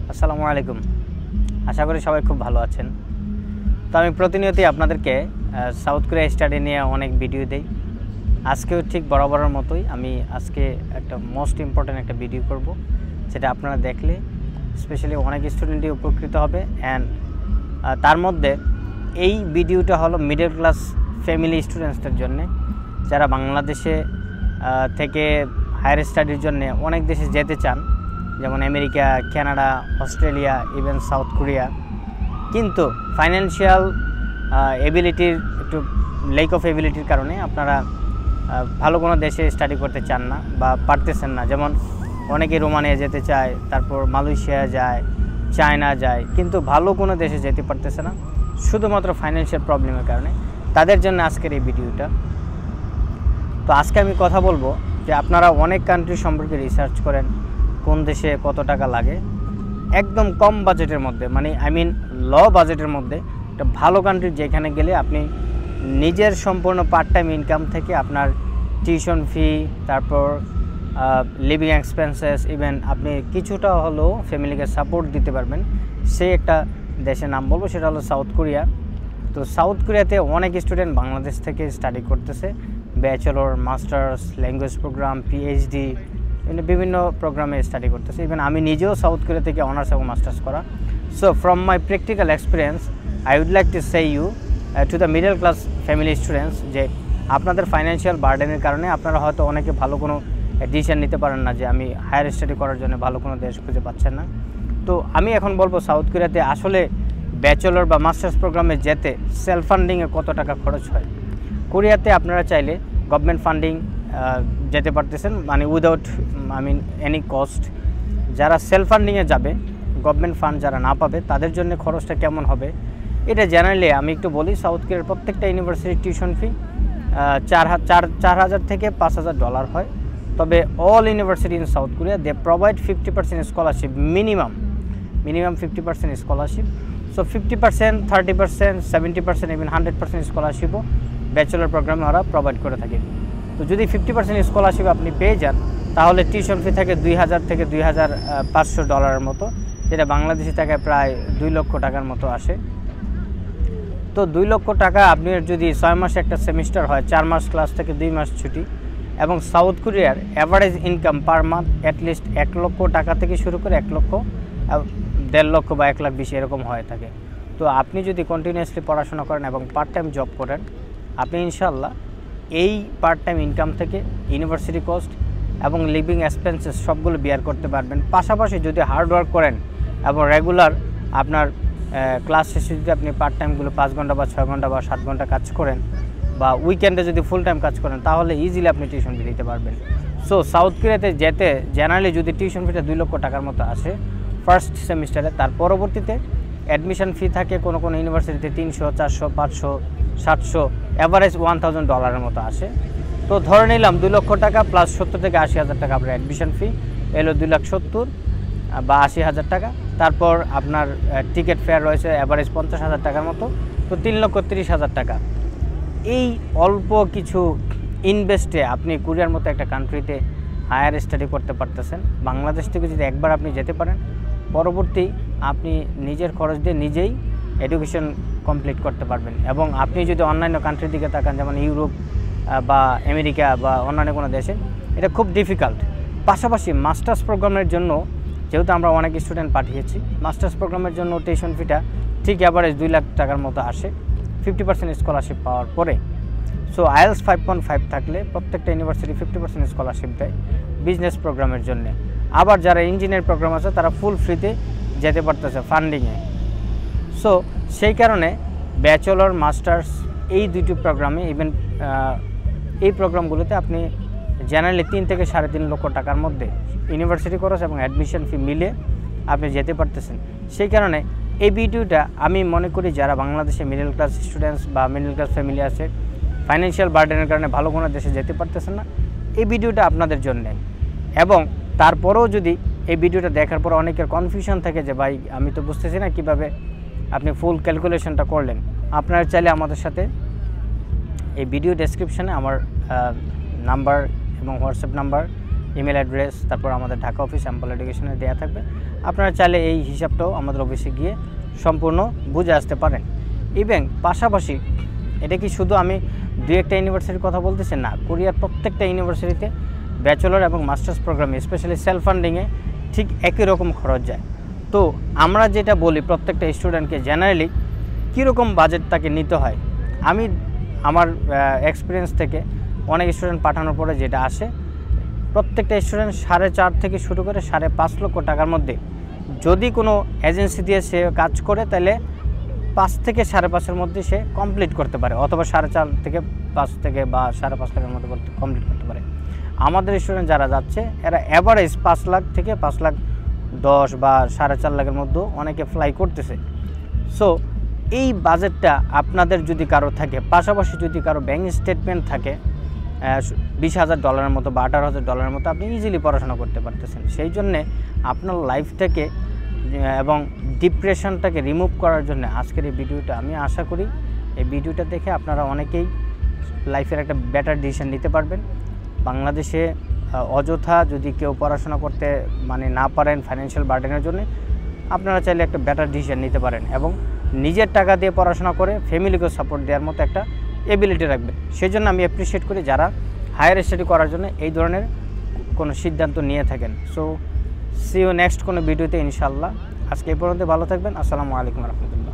আসসালামু আলাইকুম। আশা করি সবাই খুব ভালো আছেন। তো আমি প্রতিনিয়তই আপনাদেরকে সাউথ কোরিয়া স্টাডি নিয়ে অনেক ভিডিও দেই। আজকেও ঠিক বরাবরের মতোই আমি আজকে একটা মোস্ট ইম্পর্ট্যান্ট একটা ভিডিও করব, যেটা আপনারা দেখলে স্পেশালি অনেক স্টুডেন্টই উপকৃত হবে। অ্যান্ড তার মধ্যে এই ভিডিওটা হলো মিডল ক্লাস ফ্যামিলি স্টুডেন্টসদের জন্য, যারা বাংলাদেশে থেকে হায়ার স্টাডির জন্য অনেক দেশে যেতে চান, যেমন America, Canada, Australia, even South Korea, কিন্তু ফাইন্যান্সিয়াল এবিলিটির একটু লেক অফ এবিলিটির কারণে আপনারা ভালো কোনো দেশে স্টাডি করতে চান না বা পারতেছেন না। যেমন অনেকে রোমানিয়া যেতে চায়, তারপর মালয়েশিয়া যায়, চায়না যায়, কিন্তু ভালো কোনো দেশে যেতে পারতেছে না শুধুমাত্র ফাইন্যান্সিয়াল প্রবলেমের কারণে। তাদের জন্য আজকের এই ভিডিওটা। তো আজকে আমি কথা বলবো যে আপনারা অনেক কান্ট্রি সম্পর্কে রিসার্চ করেন, কোন দেশে কত টাকা লাগে, একদম কম বাজেটের মধ্যে, মানে ল বাজেটের মধ্যে একটা ভালো কান্ট্রি যেখানে গেলে আপনি নিজের সম্পূর্ণ পার্ট টাইম ইনকাম থেকে আপনার টিউশন ফি, তারপর লিভিং এক্সপেন্সেস, ইভেন আপনি কিছুটা হলেও ফ্যামিলিকে সাপোর্ট দিতে পারবেন, সেই একটা দেশের নাম বলবো, সেটা হলো সাউথ কোরিয়া। তো সাউথ কোরিয়াতে অনেক স্টুডেন্ট বাংলাদেশ থেকে স্টাডি করতেছে, bachelor, masters, language program, PhD, বিভিন্ন প্রোগ্রামে স্টাডি করতেছে। ইভেন আমি নিজেও সাউথ কোরিয়া থেকে অনার্স এবং মাস্টার্স করা। So from my practical experience I would like to say you to the middle class family students, যে আপনাদের ফাইন্যান্সিয়াল বার্ডেনের কারণে আপনারা হয়তো অনেকে ভালো কোনো ডিসিশন নিতে পারেন না, যে আমি হায়ার স্টাডি করার জন্য ভালো কোনো দেশ খুঁজে পাচ্ছেন না। তো আমি এখন বলবো সাউথ কোরিয়াতে আসলে ব্যাচেলর বা মাস্টার্স প্রোগ্রামে যেতে সেলফ ফান্ডিংয়ে কত টাকা খরচ হয়। কোরিয়াতে আপনারা চাইলে গভর্নমেন্ট ফান্ডিং যেতে পারতেছেন, মানে উইদাউট এনি কস্ট। যারা সেলফ ফান্ডিংয়ে যাবে, গভর্নমেন্ট ফান্ড যারা না পাবে, তাদের জন্য খরচটা কেমন হবে এটা জেনারেলি আমি একটু বলি। সাউথ কোরিয়ার প্রত্যেকটা ইউনিভার্সিটির টিউশন ফি 4,000 থেকে $5,000 হয়। তবে all university in South Korea they provide 50% scholarship, minimum 50% scholarship. So 50%, 30%, 70%, even 100% স্কলারশিপও ব্যাচেলর প্রোগ্রামে ওরা প্রোভাইড করে থাকে। তো যদি 50% স্কলারশিপ আপনি পেয়ে যান, তাহলে টিউশন ফি থাকে $2,000 থেকে $2,500 মতো, যেটা বাংলাদেশি টাকায় প্রায় 2 লক্ষ টাকার মতো আসে। তো 2 লক্ষ টাকা আপনি যদি 6 মাসে একটা সেমিস্টার হয়, 4 মাস ক্লাস থেকে 2 মাস ছুটি, এবং সাউথ কোরিয়ার average income per month at least 1 লক্ষ টাকা থেকে শুরু করে 1 লক্ষ, 1.5 লক্ষ বা 1,20,000 এরকম হয়ে থাকে। তো আপনি যদি কন্টিনিউয়াসলি পড়াশোনা করেন এবং পার্ট টাইম জব করেন, আপনি ইনশাল্লাহ এই পার্ট টাইম ইনকাম থেকে ইউনিভার্সিটি কস্ট এবং লিভিং এক্সপেন্সেস সবগুলো বিয়ার করতে পারবেন। পাশাপাশি যদি হার্ড ওয়ার্ক করেন এবং রেগুলার আপনার ক্লাস শেষে যদি আপনি পার্ট টাইমগুলো 5 ঘন্টা বা 6 ঘন্টা বা 7 ঘন্টা কাজ করেন, বা উইকেন্ডে যদি ফুল টাইম কাজ করেন, তাহলে ইজিলি আপনি টিউশন ফি দিতে পারবেন। সো সাউথ কোরিয়াতে যেতে জেনারেলি যদি টিউশন ফিটা 2 লক্ষ টাকার মতো আসে ফার্স্ট সেমিস্টারে, তার পরবর্তীতে অ্যাডমিশন ফি থাকে কোনো কোনো ইউনিভার্সিটিতে 300, 400, 500, 700, অ্যাভারেজ $1,000 মতো আসে। তো ধরে নিলাম 2 লক্ষ টাকা প্লাস 70 থেকে 80,000 টাকা আপনার অ্যাডমিশন ফি, এলো 2,70,000 বা 80,000 টাকা। তারপর আপনার টিকিট ফেয়ার রয়েছে অ্যাভারেজ 50,000 টাকার মতো, তো 3,30,000 টাকা। এই অল্প কিছু ইনভেস্টে আপনি কোরিয়ার মতো একটা কান্ট্রিতে হায়ার স্টাডি করতে পারতেছেন। বাংলাদেশ থেকে যদি একবার আপনি যেতে পারেন, পরবর্তী আপনি নিজের খরচ দিয়ে নিজেই এডুকেশন কমপ্লিট করতে পারবেন। এবং আপনি যদি অন্যান্য কান্ট্রির দিকে তাকান, যেমন ইউরোপ বা আমেরিকা বা অন্যান্য কোনো দেশে, এটা খুব ডিফিকাল্ট। পাশাপাশি মাস্টার্স প্রোগ্রামের জন্য, যেহেতু আমরা অনেক স্টুডেন্ট পাঠিয়েছি, মাস্টার্স প্রোগ্রামের জন্য টিউশন ফিটা ঠিক অ্যাভারেজ 2 লাখ টাকার মতো আসে 50% স্কলারশিপ পাওয়ার পরে। সো IELTS 5.5 থাকলে প্রত্যেকটা ইউনিভার্সিটি 50% স্কলারশিপ দেয় বিজনেস প্রোগ্রামের জন্য। আবার যারা ইঞ্জিনিয়ার প্রোগ্রাম আছে, তারা ফুল ফ্রিতে যেতে পারতেছে ফান্ডিংয়ে। সো সেই কারণে ব্যাচেলর, মাস্টার্স এই দুটি প্রোগ্রামে, ইভেন এই প্রোগ্রামগুলোতে আপনি জেনারেলি 3 থেকে 3.5 লক্ষ টাকার মধ্যে ইউনিভার্সিটি খরচ এবং অ্যাডমিশন ফি মিলে আপনি যেতে পারতেছেন। সেই কারণে এই ভিডিওটা আমি মনে করি যারা বাংলাদেশে মিডল ক্লাস স্টুডেন্টস বা মিডল ক্লাস ফ্যামিলি আছে, ফাইন্যান্সিয়াল বার্ডেনের কারণে ভালো কোনো দেশে যেতে পারতেছেন না, এই ভিডিওটা আপনাদের জন্যে। এবং তারপরেও যদি এই ভিডিওটা দেখার পর অনেকের কনফিউশন থাকে যে ভাই আমি তো বুঝতেছি না কীভাবে আপনি ফুল ক্যালকুলেশনটা করলেন, আপনারা চাইলে আমাদের সাথে এই ভিডিও ডেসক্রিপশানে আমার নাম্বার এবং হোয়াটসঅ্যাপ নাম্বার ইমেল অ্যাড্রেস, তারপর আমাদের ঢাকা অফিস অ্যাম্পল এডুকেশনে দেওয়া থাকবে। আপনারা চাইলে এই হিসাবটাও আমাদের অফিসে গিয়ে সম্পূর্ণ বুঝে আসতে পারেন। ইভেন পাশাপাশি এটা কি শুধু আমি 2-1টা ইউনিভার্সিটির কথা বলতেছি না, কোরিয়ার প্রত্যেকটা ইউনিভার্সিটিতে ব্যাচেলর এবং মাস্টার্স প্রোগ্রামে স্পেশালি সেলফ ফান্ডিংয়ে ঠিক একই রকম খরচ যায়। তো আমরা যেটা বলি প্রত্যেকটা স্টুডেন্টকে জেনারেলি কীরকম বাজেট তাকে নিতে হয়, আমি আমার এক্সপিরিয়েন্স থেকে অনেক স্টুডেন্ট পাঠানোর পরে যেটা আসে, প্রত্যেকটা স্টুডেন্ট 4.5 থেকে শুরু করে 5.5 লক্ষ টাকার মধ্যে যদি কোনো এজেন্সি দিয়ে সে কাজ করে তাহলে 5 থেকে 5.5-এর মধ্যে সে কমপ্লিট করতে পারে, অথবা 4.5 থেকে 5 থেকে বা 5.5 লাখের মধ্যে কমপ্লিট করতে পারে। আমাদের স্টুডেন্ট যারা যাচ্ছে এরা অ্যাভারেজ 5 লাখ থেকে 5,10,000 বা 4.5 লাখের মধ্যেও অনেকে ফ্লাই করতেছে। সো এই বাজেটটা আপনাদের যদি কারো থাকে, পাশাপাশি যদি কারো ব্যাঙ্ক স্টেটমেন্ট থাকে $20,000 মতো বা $18,000 মতো, আপনি ইজিলি পড়াশোনা করতে পারতেছেন। সেই জন্যে আপনার লাইফটাকে এবং ডিপ্রেশনটাকে রিমুভ করার জন্য আজকের এই ভিডিওটা, আমি আশা করি এই ভিডিওটা দেখে আপনারা অনেকেই লাইফের একটা বেটার ডিসিশন নিতে পারবেন। বাংলাদেশে অযথা যদি কেউ পড়াশোনা করতে না পারেন ফাইন্যান্সিয়াল বার্ডেনের জন্য, আপনারা চাইলে একটা বেটার ডিসিশন নিতে পারেন এবং নিজের টাকা দিয়ে পড়াশোনা করে ফ্যামিলিকে সাপোর্ট দেওয়ার মতো একটা এবিলিটি রাখবেন। সেই জন্য আমি অ্যাপ্রিসিয়েট করি যারা হায়ার স্টাডি করার জন্য এই ধরনের কোনো সিদ্ধান্ত নিয়ে থাকেন। সো সি ইউ নেক্সট কোনো ভিডিওতে ইনশাআল্লাহ। আজকে এই পর্যন্ত ভালো থাকবেন। আসসালামু আলাইকুম রহমতুল্লাহ।